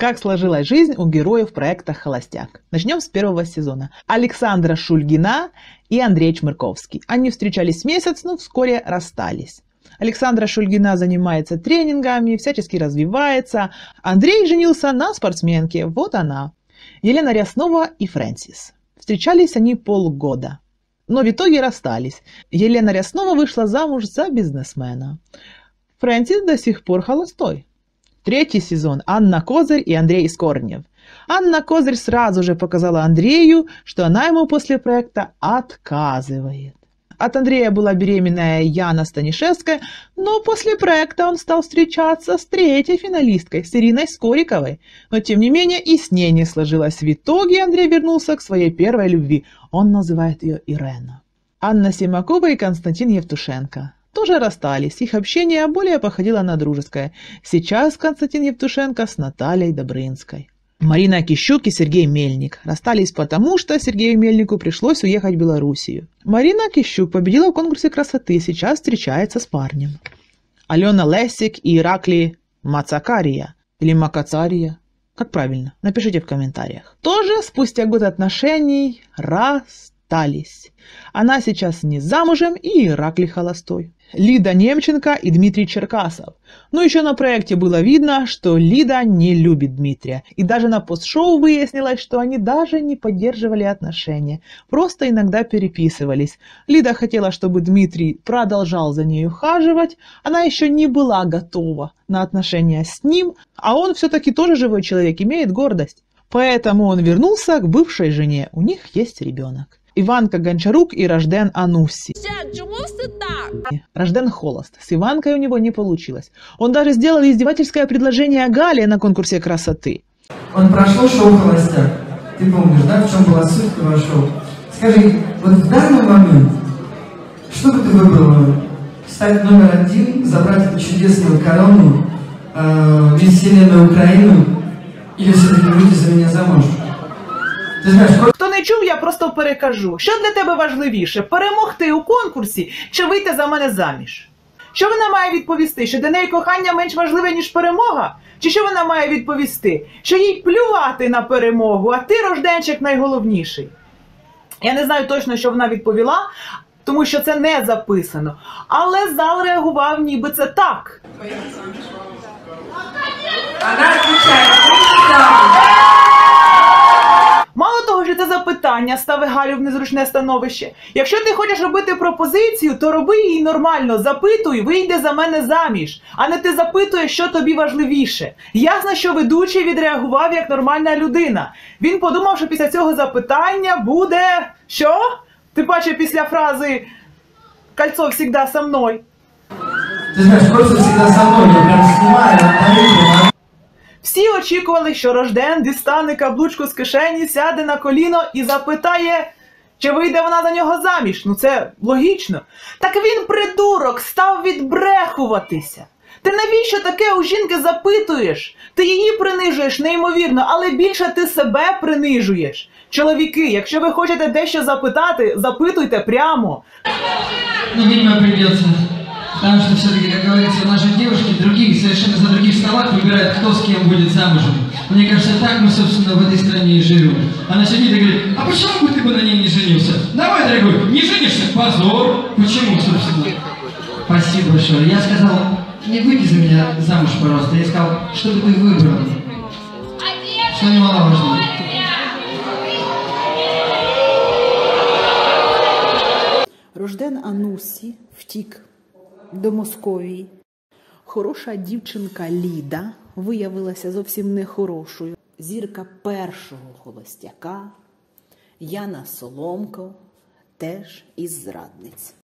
Как сложилась жизнь у героев проекта «Холостяк». Начнем с первого сезона. Александра Шульгина и Андрей Чмырковский. Они встречались месяц, но вскоре расстались. Александра Шульгина занимается тренингами, всячески развивается. Андрей женился на спортсменке, вот она. Елена Ряснова и Фрэнсис. Встречались они полгода, но в итоге расстались. Елена Ряснова вышла замуж за бизнесмена. Фрэнсис до сих пор холостой. Третий сезон. Анна Козырь и Андрей Скорнев. Анна Козырь сразу же показала Андрею, что она ему после проекта отказывает. От Андрея была беременная Яна Станишевская, но после проекта он стал встречаться с третьей финалисткой, с Ириной Скориковой. Но тем не менее и с ней не сложилось. В итоге Андрей вернулся к своей первой любви. Он называет ее Ирена. Анна Симакова и Константин Евтушенко тоже расстались. Их общение более походило на дружеское. Сейчас Константин Евтушенко с Натальей Добрынской. Марина Кищук и Сергей Мельник расстались потому, что Сергею Мельнику пришлось уехать в Белоруссию. Марина Кищук победила в конкурсе красоты, сейчас встречается с парнем. Алена Лесик и Ираклий Мацакария или Макацария. Как правильно? Напишите в комментариях. Тоже спустя год отношений расстались. Она сейчас не замужем и Ираклий холостой. Лида Немченко и Дмитрий Черкасов. Но еще на проекте было видно, что Лида не любит Дмитрия. И даже на постшоу выяснилось, что они даже не поддерживали отношения. Просто иногда переписывались. Лида хотела, чтобы Дмитрий продолжал за ней ухаживать. Она еще не была готова на отношения с ним. А он все-таки тоже живой человек, имеет гордость. Поэтому он вернулся к бывшей жене. У них есть ребенок. Иванка Гончарук и Рожден Анусси. Рожден холост. С Иванкой у него не получилось. Он даже сделал издевательское предложение Гале на конкурсе красоты. Он прошел шоу «Холостяк». Ты помнишь, да, в чем была суть этого шоу? Скажи, вот в данный момент, что бы ты выбрала? Стать номер один, забрать эту чудесную корону, весь вселенную Украину, или все-таки выйти за меня замуж? Ти знаєш, хто не чув, я просто перекажу. Що для тебе важливіше? Перемогти у конкурсі чи вийти за мене заміж? Що вона має відповісти? Що для неї кохання менш важливе, ніж перемога? Чи що вона має відповісти? Що їй плювати на перемогу, а ти, Рожденчик, найголовніший? Я не знаю точно, що вона відповіла, тому що це не записано. Але зал реагував, ніби це так. Вона відповідає. Мало того, що це запитання ставить Галю в незручне становище. Якщо ти хочеш робити пропозицію, то роби її нормально, запитуй, вийди за мене заміж. А не ти запитуєш, що тобі важливіше. Ясно, що ведучий відреагував як нормальна людина. Він подумав, що після цього запитання буде... Що? Ти бачиш після фрази «Кольцо всегда со мною». Ти знаєш, «Кольцо всегда со мною», я прям знімаю, Всі очікували, що Рожден дістане каблучку з кишені, сяде на коліно і запитає, чи вийде вона за нього заміж. Ну це логічно. Так він, придурок, став відбрехуватися. Ти навіщо таке у жінки запитуєш? Ти її принижуєш неймовірно, але більше ти себе принижуєш. Чоловіки, якщо ви хочете дещо запитати, запитуйте прямо. Ну, видимо, придется. Потому что все-таки, как говорится, наши девушки других, совершенно за других столах выбирают, кто с кем будет замужем. Мне кажется, так мы, собственно, в этой стране и живем. Она сидит и говорит, а почему бы ты бы на ней не женился? Давай, дорогой, не женишься, позор. Почему, собственно? Спасибо большое. Я сказал, не выйди за меня замуж, пожалуйста. Я сказал, что бы ты выбрал. Что немаловажно. Рожден Анусі втік до Московії. Хороша дівчинка Ліда виявилася зовсім нехорошою. Зірка першого холостяка Яна Соломко теж із зрадниць.